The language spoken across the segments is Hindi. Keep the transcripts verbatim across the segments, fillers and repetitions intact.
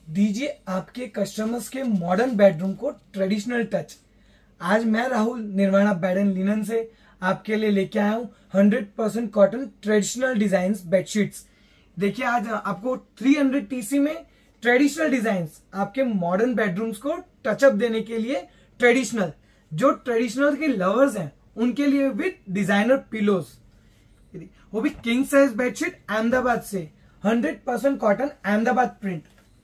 दीजिए आपके कस्टमर्स के मॉडर्न बेडरूम को ट्रेडिशनल टच। आज मैं Rahul Nirvana bed and linen से आपके लिए लेके आया हूँ hundred percent cotton traditional design bedsheets. देखिए आज आपको थ्री हंड्रेड टीसी में ट्रेडिशनल डिजाइन्स आपके मॉडर्न बेडरूम्स को टचअप देने के लिए ट्रेडिशनल, जो ट्रेडिशनल के लवर्स हैं उनके लिए विद डिजाइनर पिलोज, वो भी किंग साइज बेडशीट अहमदाबाद से hundred percent cotton Ahmedabad print.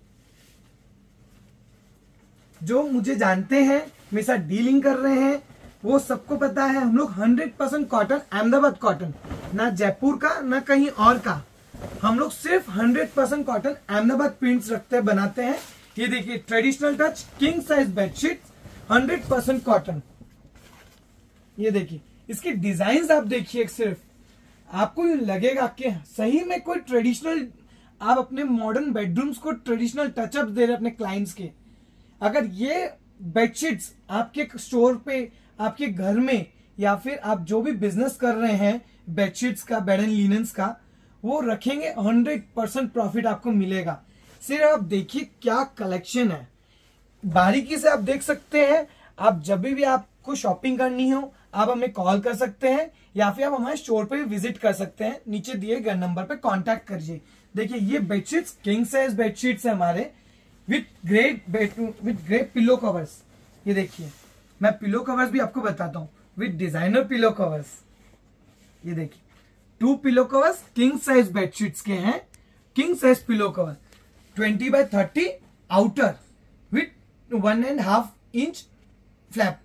जो मुझे जानते हैं, मेरे साथ डीलिंग कर रहे हैं, वो सबको पता है हम लोग hundred percent cotton Ahmedabad cotton, ना जयपुर का ना कहीं और का, हम लोग सिर्फ hundred percent cotton Ahmedabad prints रखते हैं, बनाते हैं। ये देखिए traditional touch king size bedsheet hundred percent cotton. ये देखिए इसके डिजाइन आप देखिए, सिर्फ आपको ये लगेगा कि सही में कोई ट्रेडिशनल, आप अपने मॉडर्न बेडरूम्स को ट्रेडिशनल टचअप दे रहे अपने क्लाइंट्स के। अगर ये बेडशीट्स आपके स्टोर पे, आपके घर में, या फिर आप जो भी बिजनेस कर रहे हैं बेडशीट्स का, बेड एंड लिनन्स का, वो रखेंगे हंड्रेड परसेंट प्रॉफिट आपको मिलेगा। सिर्फ आप देखिए क्या कलेक्शन है, बारीकी से आप देख सकते हैं। आप जब भी आपको शॉपिंग करनी हो आप हमें कॉल कर सकते हैं या फिर आप हमारे स्टोर पे विजिट कर सकते हैं। नीचे दिए गए नंबर पे कांटेक्ट करिए। देखिए ये बेडशीट्स किंग साइज बेडशीट्स है हमारे, with great bed with great pillow covers. ये देखिए मैं पिलो कवर्स भी आपको बताता हूँ, विथ डिजाइनर पिलो कवर्स। ये देखिए two pillow covers king size bedsheets के हैं, king size pillow cover twenty by thirty outer with one and half inch flap.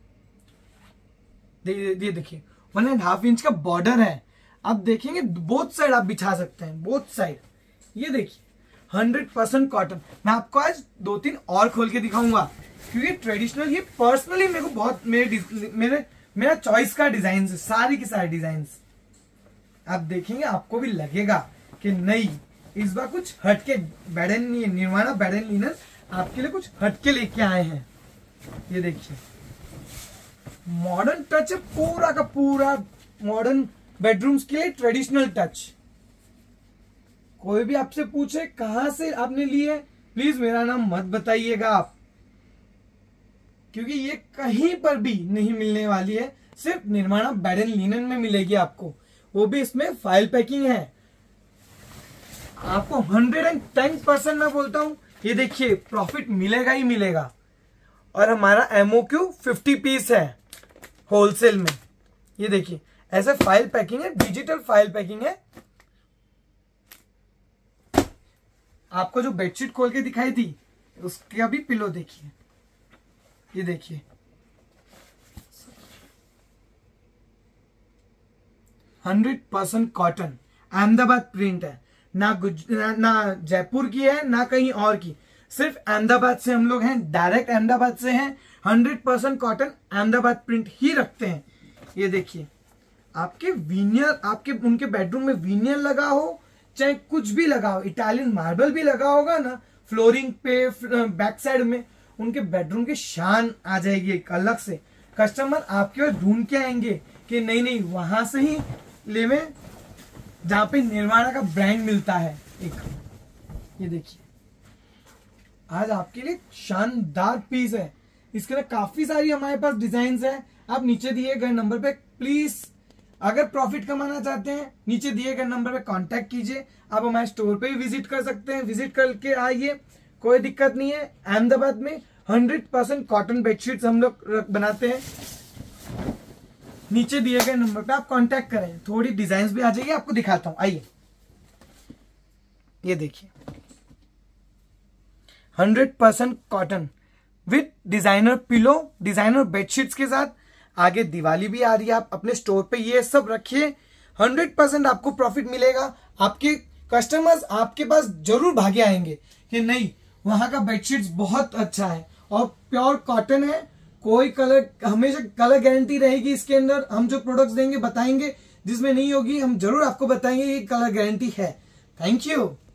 ये देखिए वन एंड हाफ इंच का बॉर्डर है। आप देखेंगे बोथ साइड आप बिछा सकते हैं, बोथ साइड। ये देखिए हंड्रेड परसेंट कॉटन। मैं आपको आज दो तीन और खोल के दिखाऊंगा, क्योंकि ट्रेडिशनल ये पर्सनली मेरे को बहुत मेरे मेरे मेरा चॉइस का डिजाइन है, सारी की सारी डिजाइन आप देखेंगे आपको भी लगेगा कि नहीं, इस बार कुछ हटके bed and nirvana bed and linen आपके लिए कुछ हटके लेके आए हैं। ये देखिए मॉडर्न टच है, पूरा का पूरा मॉडर्न बेडरूम्स के लिए ट्रेडिशनल टच। कोई भी आपसे पूछे कहां से आपने लिए, प्लीज मेरा नाम मत बताइएगा आप, क्योंकि ये कहीं पर भी नहीं मिलने वाली है, सिर्फ निर्वाणा बेड एंड लिनन में मिलेगी आपको। वो भी इसमें फाइल पैकिंग है। आपको हंड्रेड एंड टेन परसेंट मैं बोलता हूं, ये देखिए प्रॉफिट मिलेगा ही मिलेगा। और हमारा एमओक्यू फिफ्टी पीस है होलसेल में। ये देखिए ऐसे फाइल पैकिंग है, डिजिटल फाइल पैकिंग है। आपको जो बेडशीट खोल के दिखाई थी उसका भी पिलो देखिए। ये देखिए hundred percent cotton Ahmedabad print है, ना गुज ना, ना जयपुर की है ना कहीं और की, सिर्फ अहमदाबाद से हम लोग हैं, डायरेक्ट अहमदाबाद से हैं। Hundred percent cotton Ahmedabad print ही रखते हैं। ये देखिए आपके विनियर, आपके उनके बेडरूम में विनियर लगा हो चाहे कुछ भी लगा हो, इटालियन मार्बल भी लगा होगा ना फ्लोरिंग पे, बैक साइड में, उनके बेडरूम की शान आ जाएगी एक अलग से। कस्टमर आपके ओर ढूंढ के आएंगे कि नहीं नहीं वहां से ही लेवे जहां पे निर्वाणा का ब्रांड मिलता है एक। ये देखिए आज आपके लिए शानदार पीस है। इसके लिए काफी सारी हमारे पास डिजाइन है। आप नीचे दिए गए नंबर पे प्लीज, अगर प्रॉफिट कमाना चाहते हैं, नीचे दिए गए नंबर पे कांटेक्ट कीजिए। आप हमारे स्टोर पे भी विजिट कर सकते हैं, विजिट करके आइए, कोई दिक्कत नहीं है। अहमदाबाद में हंड्रेड परसेंट कॉटन बेडशीट्स हम लोग बनाते हैं। नीचे दिए गए नंबर पे आप कांटेक्ट करें। थोड़ी डिजाइन भी आ जाएगी, आपको दिखाता हूं, आइए। ये देखिए hundred percent cotton with designer pillow, designer bedsheets के साथ। आगे दिवाली भी आ रही है, आप अपने स्टोर पे ये सब रखिए, हंड्रेड परसेंट आपको प्रॉफिट मिलेगा। आपके कस्टमर्स आपके पास जरूर भागे आएंगे कि नहीं वहां का बेडशीट्स बहुत अच्छा है और प्योर कॉटन है। कोई कलर, हमेशा कलर गारंटी रहेगी इसके अंदर। हम जो प्रोडक्ट्स देंगे बताएंगे, जिसमें नहीं होगी हम जरूर आपको बताएंगे ये कलर गारंटी है। Thank you.